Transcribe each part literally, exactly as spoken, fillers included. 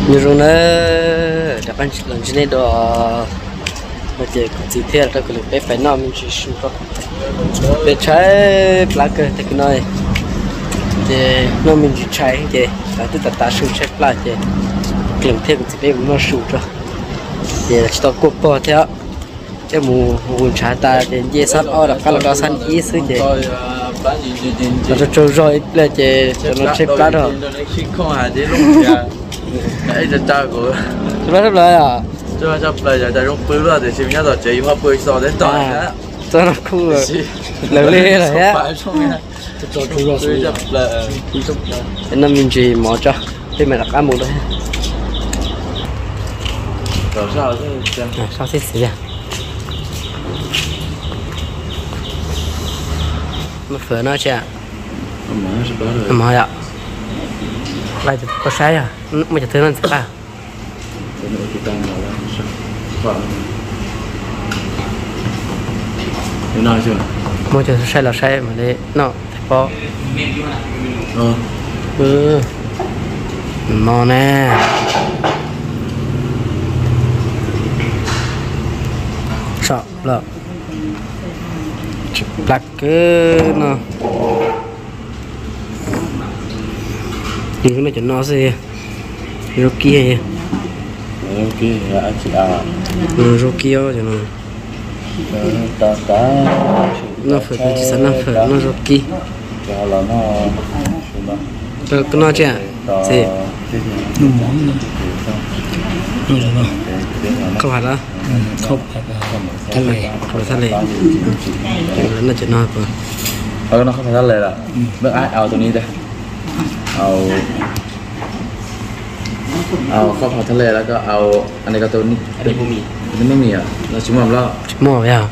như rồi nó đã ban lần trên này đó bây giờ có gì thế là cái lực bé phải nằm mình chỉ sưu tập bé trái lá cờ thì cái này thì nó mình chỉ trái thì là tất cả sưu trái lá thì cái lực thế cũng chỉ bé nó sưu cho thì là chỉ tao cột bỏ theo cái mù mù trái ta thì dễ sát ở là cái là cái san ý xứ thì nó cho rồi là thì nó trái lá đó không hề gì luôn cái cho cha của nó rất là à cho cho bây giờ trong bữa là để xem nhá rồi chị hoa bơi so đến tỏi đó cho nó cool rồi lớn lên rồi á cho chú rồi tôi chấp là cái năm mình chỉ mỏ cho thế mà là cá một đấy rồi sao thế sao thế xí à mà phở nó chưa mà ạ lại có sai à mà chỉ thứ nó sẽ à thế nào chưa mua cho sai là sai mà đấy nó phải có ờ ừ mò nè sợ lợ lạc cái nó những cái này cho nó gì Rocky Rocky là chị à Rocky cho nó ta ta nó phải chỉ sản nó phải nó Rocky là nó cái nó chứ gì không phải đó không thằng này không phải thằng này lớn là chuyện nó rồi ờ nó không phải thằng này là nước ái ao tụiนี้ đây ao ao không phải thằng nàyแล้วก็ ao อันนี้ก็ตัวนี้อันนี้ไม่มีอันนี้ไม่มีอ่ะเราชิมมาแล้ว mò vậy à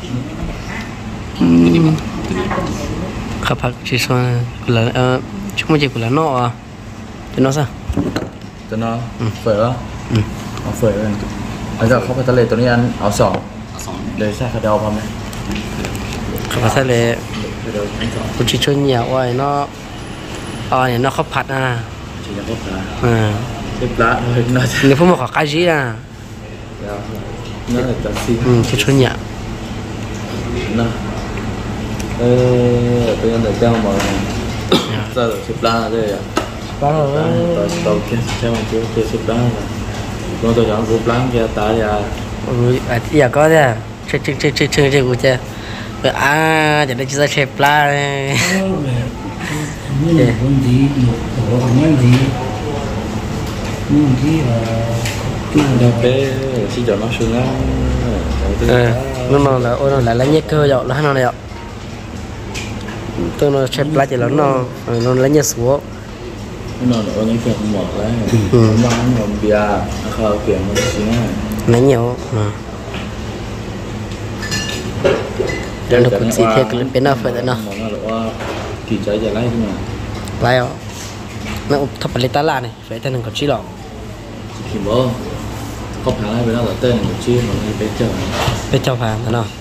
khắp phật chỉ số là ờ chúng mình chỉ của là nó à thì nó sao ตัวnó phở đóเอาphởเลยอันนี้เขาไปทะเลตัวนี้อันเอาสองเลยใช่เขาเดาพร้อมไหม khắp phật thế là cũng chỉ cho nhiều vậy nó ờ này nó khắp phật à chỉ là có phở à เรียบร้อยเลยน่าจะ nếu không mà có cái gì à น่าจะตัดสิน ừ chỉ cho nhiều นะเออเป็นยังไงเจ้ามาจะสิบล้านเลยอ่ะ có rồi tao tao kia theo một kiểu kia siêu đá mà con tôi chọn group láng kia tá ra ừ à thì giờ có đấy chơi chơi chơi chơi chơi chơi của chơi rồi à giờ đây chúng ta chơi pla này những con gì một của những gì những gì là đâu bé chỉ chọn nó sương á ờ nó nó là ôi nó lại lấy nhét cơ dọ nó nó này dọ tôi nó chơi pla chỉ là nó nó lấy nhét xuống nó là những cái không mọt đấy nó ăn ngầm bia nó khao kiểu nó xíu này lấy nhiều mà nó được cũng gì thế cái bên nào phải nó nó là kỳ trái giờ lấy thế mà lấy ọ nó thắp lấy tá la này phải tên có chi lọ thì bố có phải là bên đó là tên của chi mà nó bé chờ bé cho phàm thế nào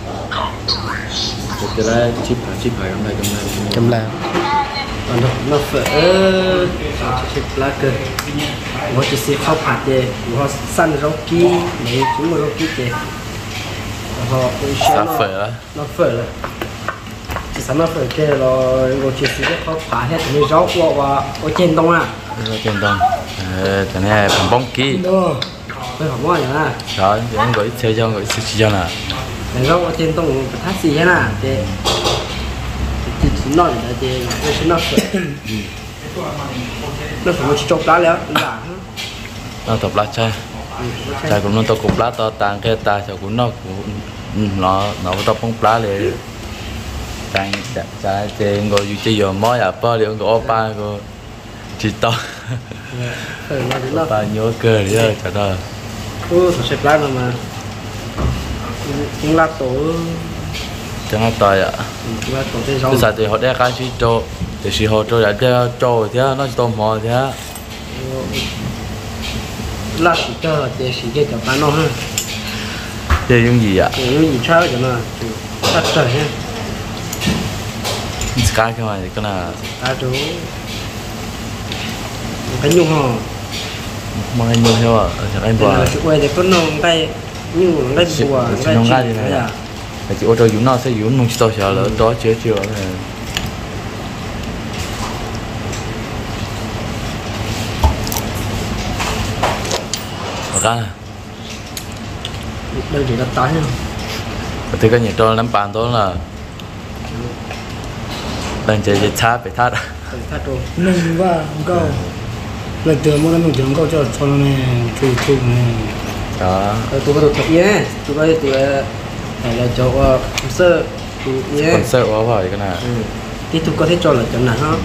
cái đấy chip phải chip phải trong đây trong đây chấm là nó nó phải chip lá cơ nó chỉ sẽ không phạt gì nó săn rau kia mấy chúng mà rau kia gì họ phở nó phở là chỉ sắm nó phở kia rồi nó chỉ sẽ không phạt hết những rau qua và ở trên đông à trên đông cái này bằng bóng ký phải học mọi người đó những người chơi cho người chơi cho là cái rau ở trên đông phải thắt gì hết à thì thì chỉ nói là thì nó sẽ nó phở nó phải chọc lá léo là nó tập lá chơi chơi cũng nó tập cục lá to tàng cái ta chơi cũng nó cũng nó nó tập bóng lá để tàng chơi chơi ngồi duy trì giờ mới à bao nhiêu ngồi ba ngồi chỉ to ba nhớ cơ đấy trời ơi ừ sẽ lá mà cũng lá tổ chẳng là tỏi ạ cứ sao thì họ đeo cái chi cho thì chỉ họ cho lại đeo cho thế nó tôm mò thế lá chỉ cho để chỉ cái cho bán nó ha để dùng gì ạ để dùng gì chơi cho nó tắt trời ha cái cái này cái là ta chú cái nhung hò mang anh mua theo à chẳng anh bò là quay để có nông tay như ngay bùa ngay nông ngay gì này là chỉ ô tô dùng nó sẽ dùng nông store chờ lỡ đó chế chưa này ra đây chỉ là tái không thì cái nhiệt độ lắm bàn đó là đang chơi chơi tháp phải thắt thắt rồi nâng qua câu lần từ mỗi lần mình chọn câu cho cho nó này chụp chụp này đó tôi có thuộc nhé tôi có tôi phải là cho sơ nhé còn sợ quá vậy cái nào thì tôi có thể cho là chọn nào ha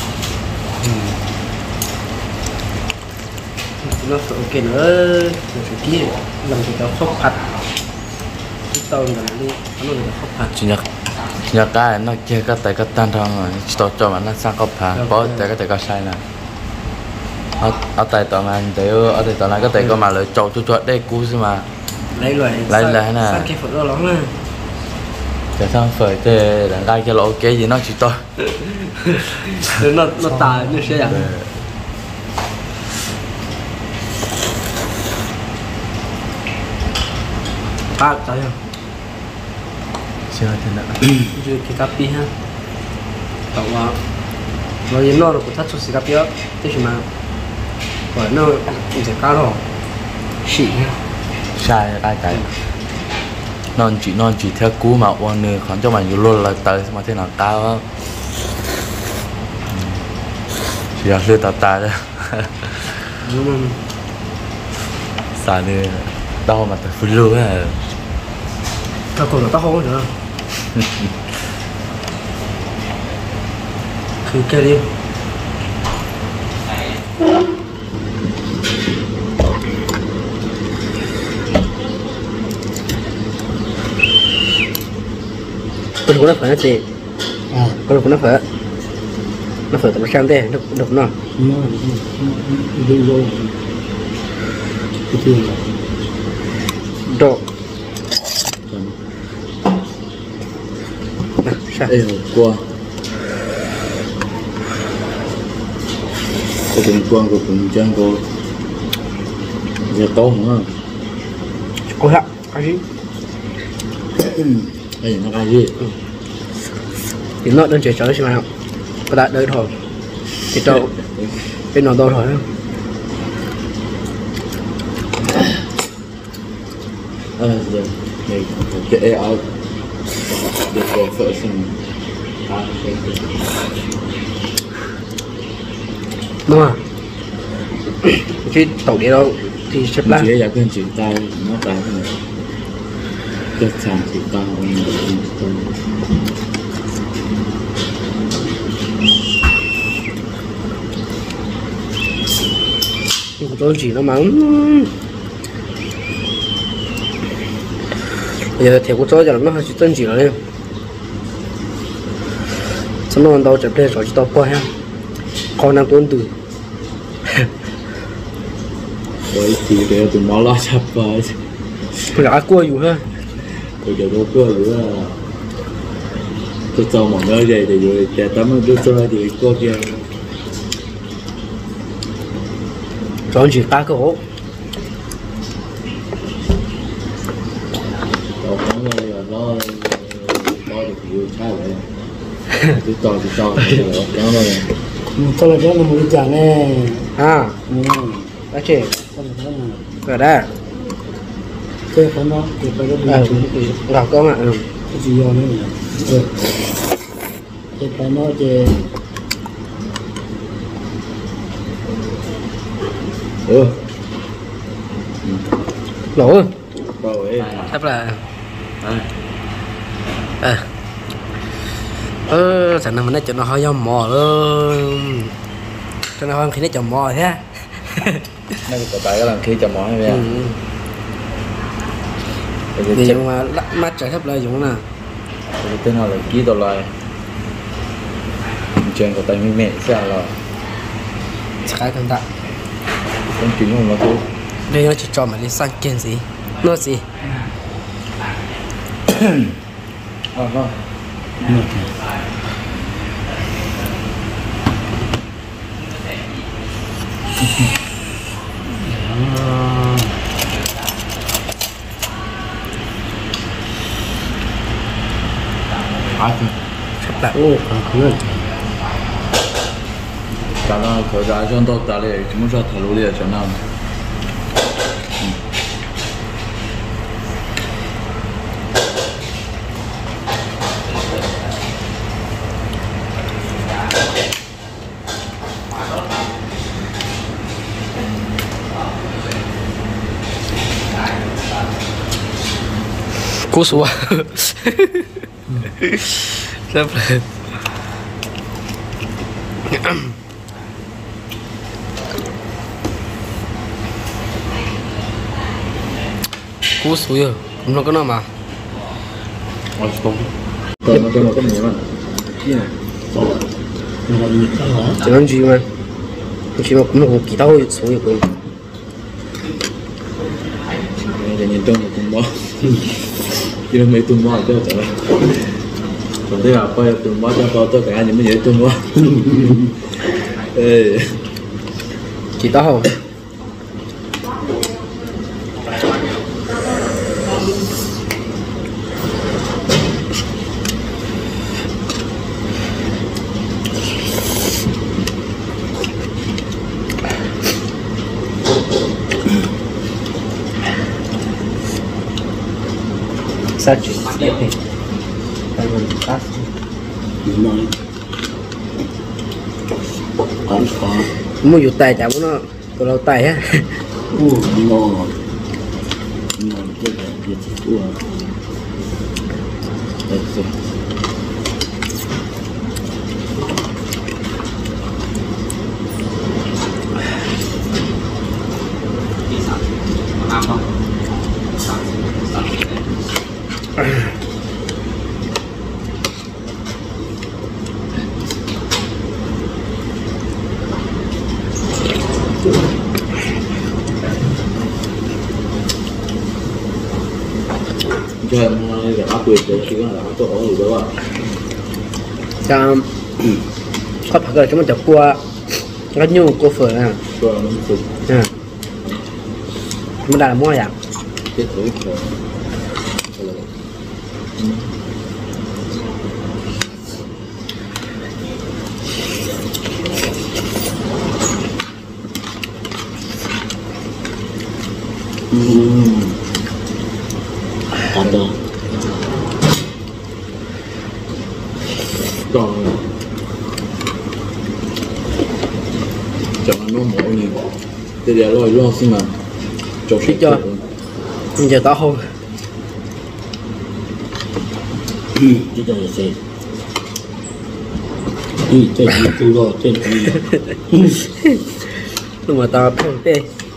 nó phải ok nữa rồi kia làm cho tao khóc phật tao là đi nó là khóc phật chủ nhật chủ nhật cái nó kia cái tay cái tan thong rồi cho cho mà nó sang cấp phá có tay cái tay cái sai nè ở ở tay tao mà để ở tay tao này cái tay có mà lại trâu chuột chuột đây cú chứ mà lấy loại lấy lấy nè sang cái phật đó lắm nè để sang phơi để đằng gai cái lỗ cái gì nó chỉ to nó nó tài nó sẽ dạng ba trái không chưa thế nào chưa cái cà phê ha taoว่าเรายังนอนกูทัดสุดสิคาเฟ่ที่ชิมาก่อนนอนมันจะก้าวหรอฉี่ sai cái cái non chỉ non chỉ theo cú mà uống nữa còn cho mà nhiều luôn là tới mà thế nào cao á chỉ là lừa tạt tạt đấy đúng không sao nữa đau mà phải phun luôn á tao còn là tao không nữa cứ kêu đi con của nó phải gì à con của nó phải nó phải tao sang đây đục đục nó nó đi vô cái tiền độ sao ê qua có tình quan của cùng chân cô giờ tốt không cô hạ cái gì ê nó cái gì thì nó đơn chuyển trở xem nào có đã đợi thôi thì đâu cái nó đâu thôi ờ giờ này cái ao được rồi phở xong đúng không chứ tàu đi đâu thì xếp lại chỉ là cái chuyện tay nó tay cái này cái sàn thì cao nhưng tôi chỉ nó mắng bây giờ thì của tôi giờ nó chỉ tân chỉ là lên xong nó đâu chụp lên rồi chỉ tao coi ha con đang tuân từ với thì để tụi nó lo chập vào là cuaอยู่ha bây giờ đâu cua nữa tôi cho mọi người vậy thì rồi để tắm đứa chơi thì cua kia rồi chỉ ba cái hố tao không rồi nó nó được nhiều trái vậy tôi to thì to thì nó rồi cho là cho nó một cái này à đã chị ở đây chơi con nó thì phải có ờ cái gặp cơ mà ừ gì do nữa nhỉ chơi phải nó chơi ừ lỗ rồi chắc là à ơ chẳng nào mình nói chuyện nó hơi dòng mò luôn cho nó hơn khi nó chồng mò thế nó có tại cái lần khi chồng mỏ này thì dùng mà lắc mắt trái thấp lên dùng nè tên họ là ký tàu lại chuyện của tay mẹ sao là cái cẩn thận con chuyện của nó thôi đây nó chỉ cho mày đi sang kiên gì nó gì ờ vâng Ai chứ? Chép lại. Ô, càng khứa. Cả là khởi ra cho tôi ta lại chúng ta thảo luận lại cho nào. Cú số. Chép lại. Cú số giờ không nó có nào mà Ôi không. Tôi nó tôi nó có nhiều mà. Gì này? chỉ nói gì mà chỉ mà cũng không kỳ tao số giờ cũng Để nhìn trong một tuần bó. Chỉ là mấy tuần bó cho trời. Còn thế là coi tuần bó cho tôi tôi cả những mấy tuần bó. Ê. chỉ tao không sao chỉ đấy thì tại mình cắt Nói. Còn có. mua dù tài chả muốn nó tôi lâu tài á Ô, ngon. Ngon cái này cái gì ua. Đấy rồi. Cho em để áp quyền để khi là tôi có gì đó. cho có phải là chúng mình chụp qua cái nhu cô phở à Cho nó phục à mình đã là mua dạng cái tuổi rồi. Ừm. Cảm ơn. Còn chẳng nó mỗi nhiều thì để rồi lo xin mà cho Thích chưa? bây giờ tao không Ừm, cái này là gì? Ừm, cái gì tôi rồi, cái gì? nhưng mà tao không tê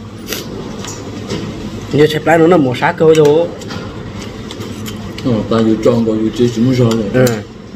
giờ chép lại nó là một sát cơ rồi ờ ta dù tròn còn dù chỉ chúng nó rồi ừ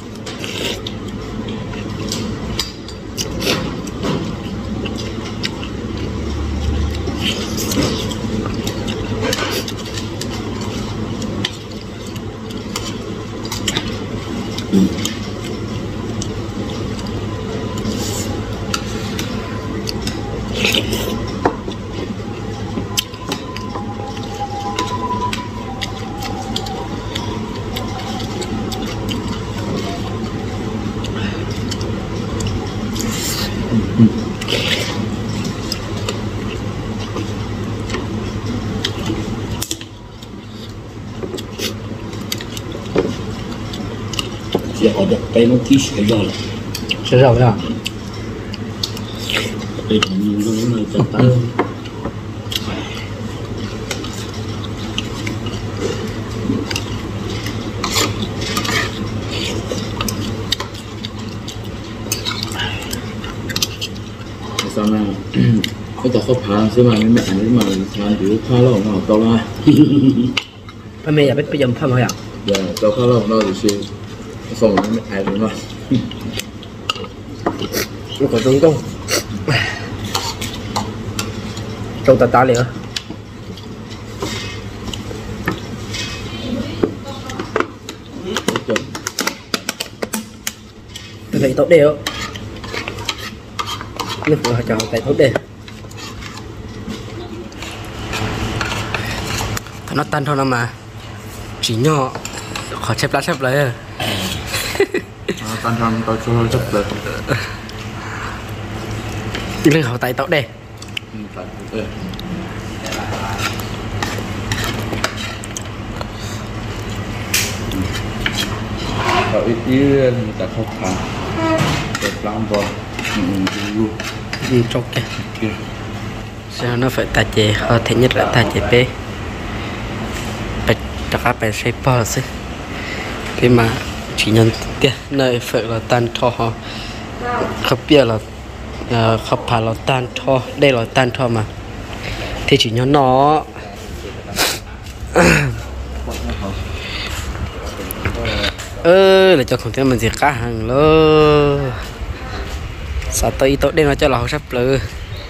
Giờ họ được cái nó ký sửa rồi. sẽ rồi à Đây là nhiều cái này chân tay. sao nào cái tao không phá xí mà mấy mẹ nhưng mà làm kiểu phá lâu nào tao la bây giờ biết bây giờ phải không ạ giờ tao phá lâu nào thì xí xong rồi mấy mẹ đúng không nó còn trung công trong ta ta liền tôi thấy tốt đều nước vừa cho tại tốt đều nó tan thôi mà chỉ nhỏ khó chép lá chép lấy tan trong tao cho chấp được lưng hậu tay tốt đây ở ít ít ta không thà để làm bò ừ ừ chọc kìa sao nó phải ta chế họ thể nhất là ta chế bé phải tất cả phải xây bò chứ cái mà chỉ nhận tiền nơi phải là tan thọ họ không biết là không phải là tan thọ đây là tan thọ mà thì chỉ nhớ nó ơ là cho không thể mình gì cá hàng lơ sao tôi tốt đây nó cho là họ sắp lơ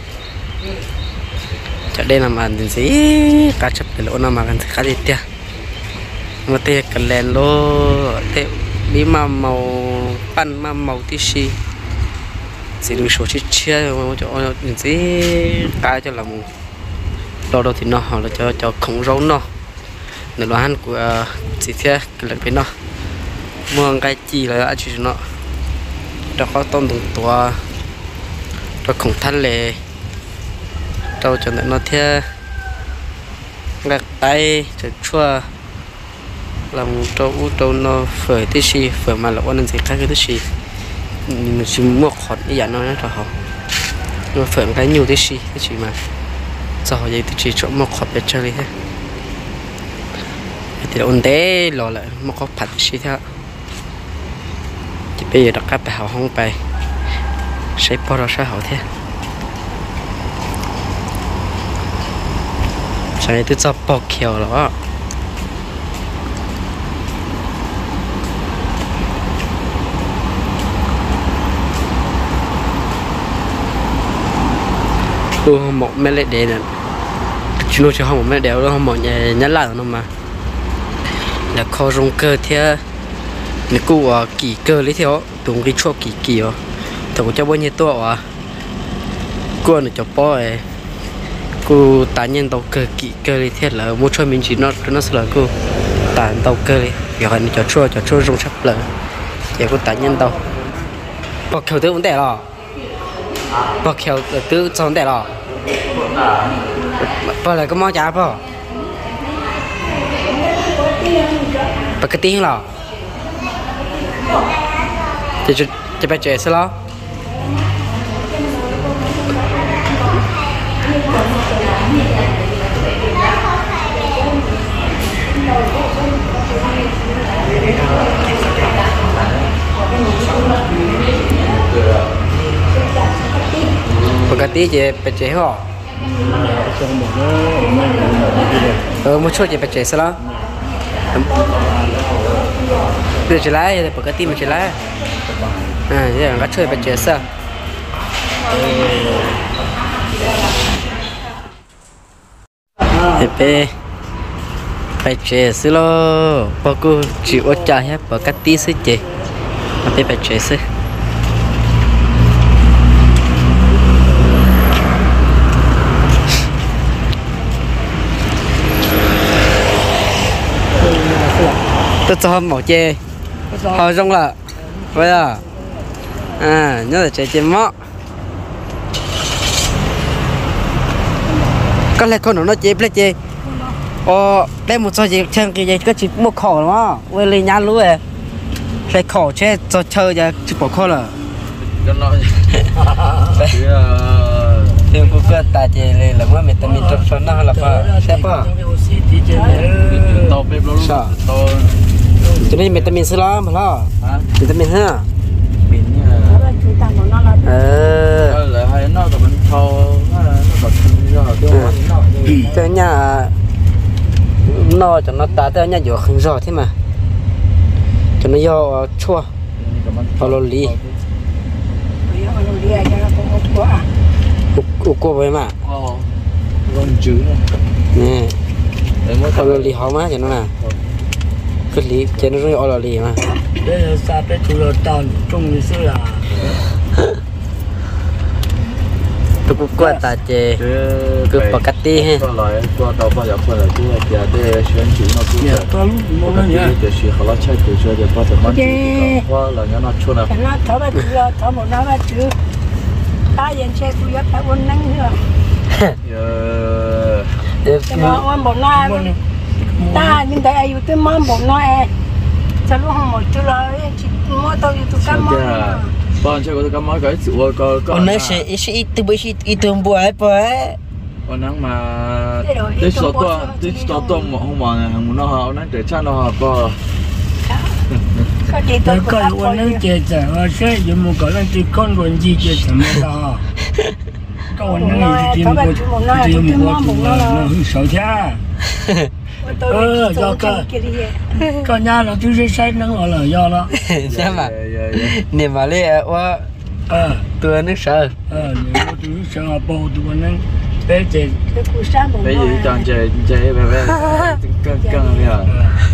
cho đây là ăn gì cá sắp lơ nó mà ăn cá gì tiệt mà tiệt cần lên lô tiệt đi mà màu pan mà màu tí xì chỉ được số chi chia cho gì cá cho là mù đâu đâu thì nó họ là cho cho không rau nó nên là ăn của chỉ thế cái lần bên nó mua cái chi là ăn chỉ nó cho khó tôm từng tua cho không thanh lệ cho cho nó thế gạt tay cho chua làm cho u cho nó phơi tí xì phơi mà là ăn gì khác cái tí xì mình chỉ mua khót như vậy nó cho họ nó phơi cái nhiều tí xì tí xì mà sao vậy thì chỉ chọn một khót để chơi đi thế thì ổn thế lo lại một khót phật xí thế chỉ bây giờ đặt các bài học không bài sẽ bỏ ra sẽ học thế sai từ cho bỏ khéo rồi tôi không một mấy lệ đề này chúng tôi chỉ không một mấy đéo đâu không một nhà nhát lại nó mà là kho rong cơ thế nếu cô à kỳ cơ lấy theo tụng cái chỗ kỳ kỳ à tụng cho bao nhiêu tuổi à cô này cho bó ấy cô tán nhân tàu cơ kỳ cơ lấy theo là mua cho mình chỉ nó nó sẽ là cô tán tàu cơ đi giờ này cho chua cho chua rong sắp lợ giờ cô tán nhân tàu bọc khéo thứ vấn đề rồi bọc khéo thứ cho vấn đề rồi bọc lại có món chả bọc bọc cái tiếng rồi thì cho cho bé trẻ sẽ lo bọc cái tiếng chị bé trẻ hả ờ một chút chị bé trẻ sẽ lo bây giờ lại thì bậc cái tim mà lại à giờ nó chơi bạch chế sao thế bạch chế xí lo bao cô chịu ở trái hết bậc cái tí xí chế mà bé bạch chế xí tôi cho mỏ chê hồi trong là bây giờ à nhớ là chơi chê mỏ có lẽ con nó chê plei chê ờ đây một số gì chơi cái gì có chỉ một khổ đúng không quên lên nhá lúa lấy khổ chơi cho chơi giờ chỉ bỏ khổ là thì cô cứ ta chê lên là mới mình ta mình trong số nó là phải xem pas tàu bếp luôn tàu cho nên vitamin C lo mà lo vitamin ha mình ờ là hay nó còn mình thâu nó còn cái nhà nó cho nó ta tới nhà vừa không rõ thế mà cho nó do chua vào lì u cô với mà con chữ nè vào lì họ má cho nó nè cái lì trên nó rất là lì mà bây giờ sao bây giờ tao trông như thế là tôi cũng qua ta chè cứ bạc cắt đi ha có loại qua đầu bao giờ qua là cứ là giờ để chuyển chuyển nó cũng nhà to lúc mua nó nhá để chuyển họ chơi từ chơi để bao giờ mang chỉ qua là nhớ nó chua nào cái nó thở ba chữ thở một nó ba chữ ta dân xe tôi rất là quân năng nữa cái nó ăn bộ nó ta nhưng tại ai tôi mang bộ nó sao lúc không một chữ rồi chỉ mua tôi tôi cam món bọn chơi có tôi cam món cái chữ có có nó sẽ sẽ ít từ bữa ít từ bữa ấy bữa còn nắng mà tới số to tới số to mà không mà hàng nó họ nó để cha nó họ có có gì tôi có quân năng chơi chơi ở xe dùng một cái là chỉ con quân gì chơi chơi mà đó có quân năng thì tìm một tìm một nó hứng sợ cha ờ do cơ có nhà là tôi sẽ sai năng là do đó sao mà niệm mà lấy qua ờ tôi nước sợ ờ nếu tôi sợ bầu tôi quân năng bé chơi bây giờ chọn chơi chơi về về căng căng bây giờ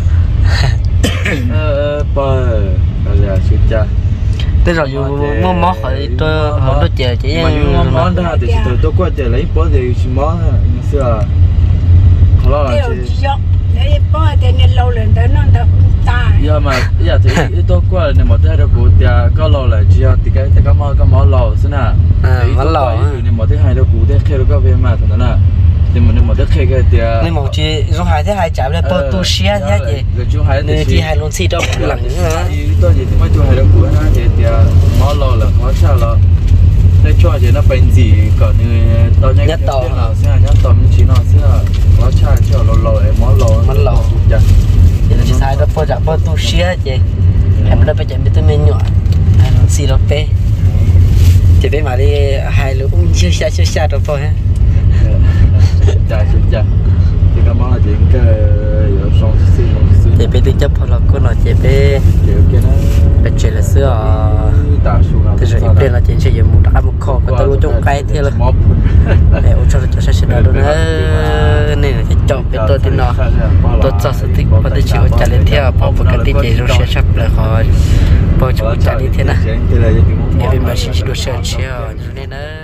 ờ bờ là suy cha thế rồi dùng món món hỏi tôi món tôi chè chỉ mà dùng món món đó thì tôi tôi qua chè lấy bữa thì chỉ món xưa họ lo là chỉ để bỏ tiền lâu lên tới nó đâu ta giờ mà giờ thì tôi qua này một thứ đó của thì có lâu là chỉ thì cái cái món cái món lâu xí nè món lâu này một thứ hai đó của thì khi đó có về mà thằng đó thì mình một thứ khi cái thì nên một chi giống hai thứ hai chạm lên bao tu xia nhá chị nên chi hai luôn xí đâu lẳng nữa tôi gì thì mấy chú hai đó của nó thì thì món lâu là món sao là để cho chị nó bên gì còn như tao nhắc tao nào sẽ nhắc tao mình chỉ nó sẽ nó cha cho lâu lâu em món lâu món lâu vậy thì là chỉ sai đó bao giờ bao tu xia chị em đã phải chạy bên tôi men nhỏ hai luôn xí đâu pe chị biết mà đi hai lúc cũng chưa xa chưa xa đâu thôi ha chạy xuống chạy thì cái món là chuyện cái ở sông xí chị biết tôi chấp là cô nói chị biết kiểu kia nó biết chuyện là xưa thì rồi ít là chuyện sử dụng một đá một kho và tôi luôn trong cái thế là để ôn cho cho sẽ đó nữa nên là chỉ chọn cái tôi thì nó tôi cho sự thích và tôi chịu trả lên theo bảo vật cái tiền gì rồi sẽ sắp lại khỏi bảo chịu trả đi thế nào để mình mà chỉ được sẽ chiều nên là